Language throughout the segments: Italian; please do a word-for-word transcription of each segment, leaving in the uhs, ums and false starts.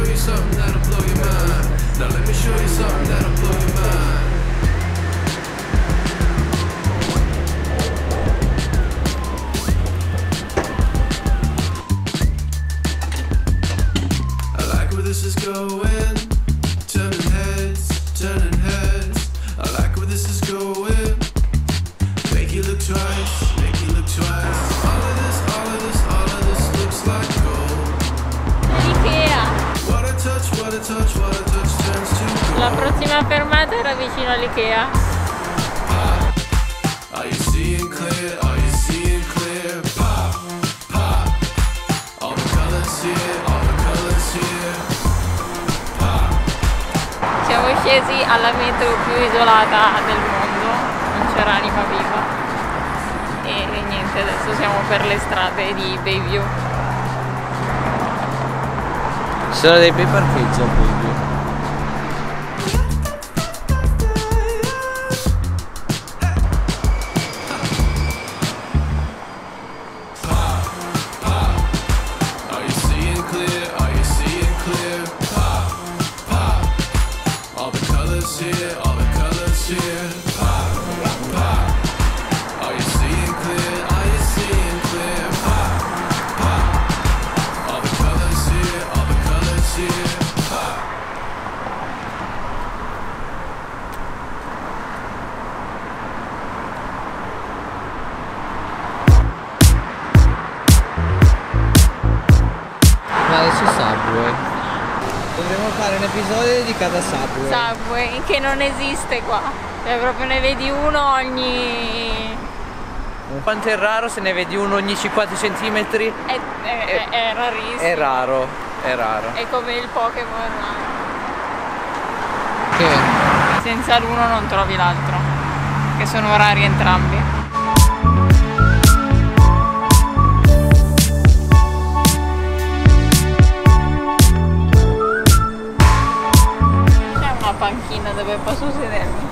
show you something that'll blow your mind. Now let me show you something that'll blow your mind. I like where this is going, turning heads, turning heads. I like where this is going. Make you look twice, make you look twice. All of this, all of this, all of this looks like gold. Ikea. What a touch, what a touch, what a touch turns to gold. La prossima fermata era vicino all'Ikea. Are you seeing clear? Are you seeing clear? Pop, pop. All the colors here, all the colors here. Pop. Siamo scesi alla metro più isolata del mondo, non c'era anima viva. E niente, adesso siamo per le strade di Bayview. Ci sono dei bei parcheggi a Bayview. Are you seeing clear? Are you seeing clear? Pop, pop. All the colors here, all the colors here. Pop, pop. Are you seeing clear? Are you seeing clear? Pop, pop. All the colors here, all the colors here. Pop. Ma adesso Subway. Dovremmo fare un episodio dedicato a Subway. Subway, che non esiste qua. Cioè proprio ne vedi uno ogni... Quanto è raro se ne vedi uno ogni cinquanta centimetri? È, è, è, è rarissimo. È raro, è raro. È come il Pokémon. Che? Senza l'uno non trovi l'altro. Che sono rari entrambi. C'è una panchina dove posso sedermi?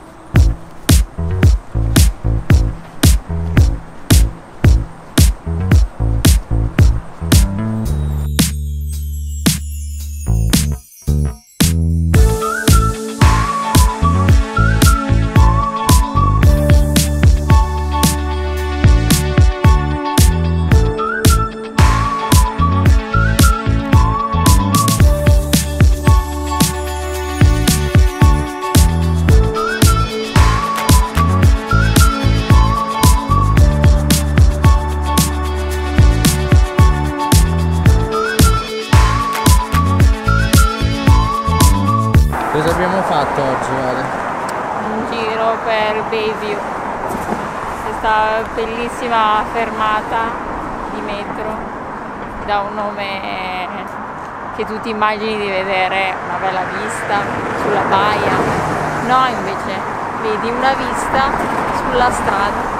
Cosa abbiamo fatto oggi, Vale? Un giro per Bayview, questa bellissima fermata di metro, da un nome che tu ti immagini di vedere una bella vista sulla baia. No, invece vedi una vista sulla strada.